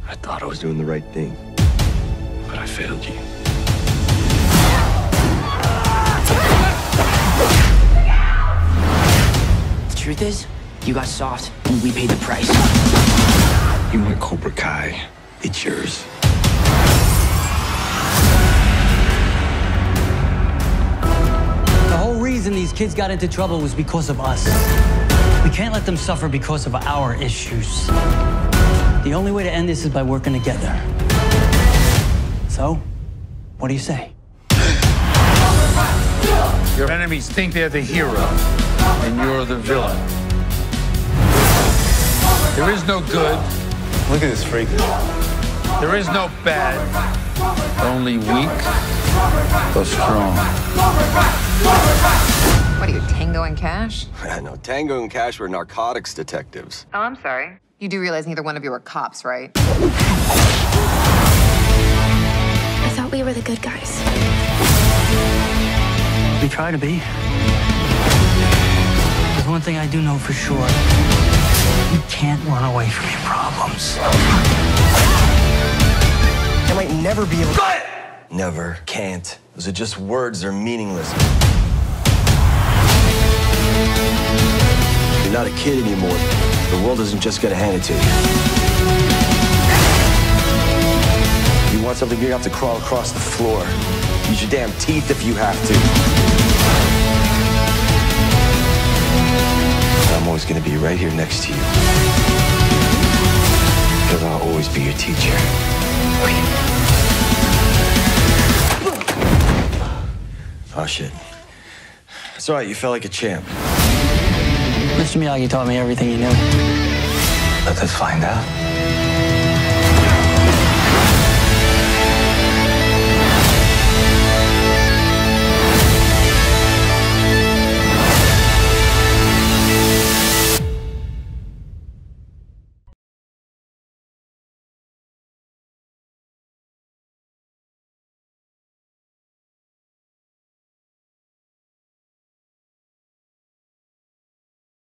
I thought I was doing the right thing, but I failed you. The truth is, you got soft, and we paid the price. You want Cobra Kai, it's yours. The whole reason these kids got into trouble was because of us. We can't let them suffer because of our issues. The only way to end this is by working together. So, what do you say? Your enemies think they're the hero, and you're the villain. There is no good. Look at this freak. There is no bad. Only weak or strong. What are you, Tango and Cash? No, Tango and Cash were narcotics detectives. Oh, I'm sorry. You do realize neither one of you are cops, right? I thought we were the good guys. We try to be. There's one thing I do know for sure. You can't run away from your problems. I might never be able to... Never, can't. Those are just words, they're meaningless. You're not a kid anymore. The world isn't just gonna hand it to you. You want something, you're gonna have to crawl across the floor. Use your damn teeth if you have to. I'm always gonna be right here next to you. Because I'll always be your teacher. Oh, shit. It's all right, you felt like a champ. Mr. Miyagi taught me everything he knew. Let us find out.